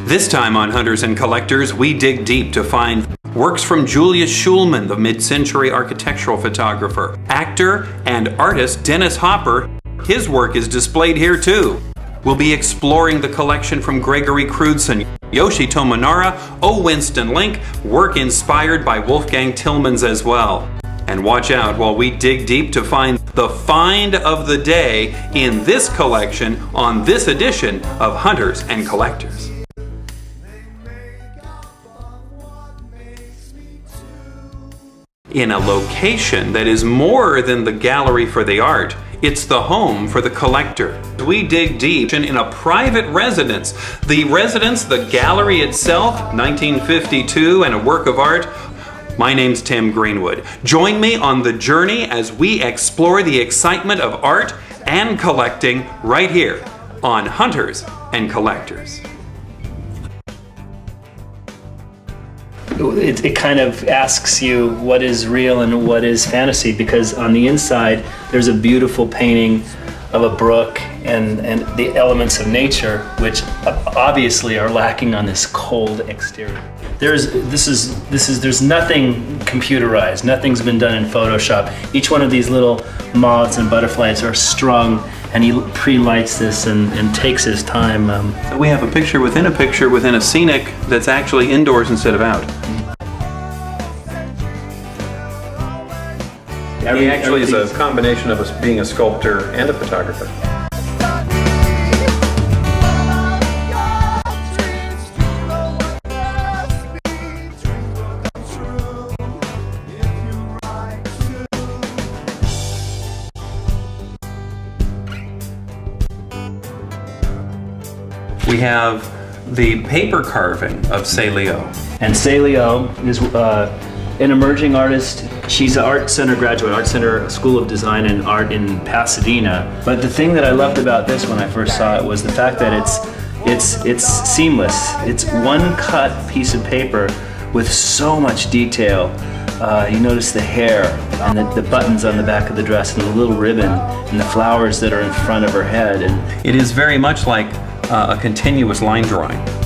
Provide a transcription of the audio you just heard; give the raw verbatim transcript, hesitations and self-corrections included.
This time on Hunters and Collectors, we dig deep to find works from Julius Schulman, the mid-century architectural photographer. Actor and artist Dennis Hopper, his work is displayed here too. We'll be exploring the collection from Gregory Crewdson, Yoshi Tomonara, O. Winston Link, work inspired by Wolfgang Tillmans as well. And watch out while we dig deep to find the find of the day in this collection on this edition of Hunters and Collectors. In a location that is more than the gallery for the art, it's the home for the collector. We dig deep in a private residence. The residence, the gallery itself, nineteen fifty-two, and a work of art. My name's Tim Greenwood. Join me on the journey as we explore the excitement of art and collecting right here on Hunters and Collectors. It, it kind of asks you what is real and what is fantasy, because on the inside there's a beautiful painting of a brook and, and the elements of nature, which obviously are lacking on this cold exterior. There's, this is, this is, there's nothing computerized, nothing's been done in Photoshop. Each one of these little moths and butterflies are strung, and he pre-lights this and, and takes his time. Um, we have a picture within a picture within a scenic that's actually indoors instead of out. He actually is a combination of us being a sculptor and a photographer. We have the paper carving of Celio. And Celio is uh, an emerging artist. She's an Art Center graduate, Art Center School of Design and Art in Pasadena. But the thing that I loved about this when I first saw it was the fact that it's, it's, it's seamless. It's one cut piece of paper with so much detail. Uh, you notice the hair and the, the buttons on the back of the dress and the little ribbon and the flowers that are in front of her head. And it is very much like uh, a continuous line drawing.